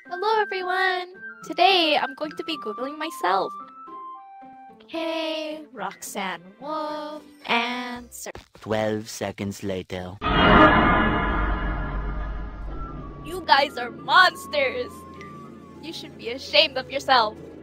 Hello everyone! Today I'm going to be Googling myself. Okay, Roxanne Wolf, and 12 seconds later. You guys are monsters! You should be ashamed of yourself.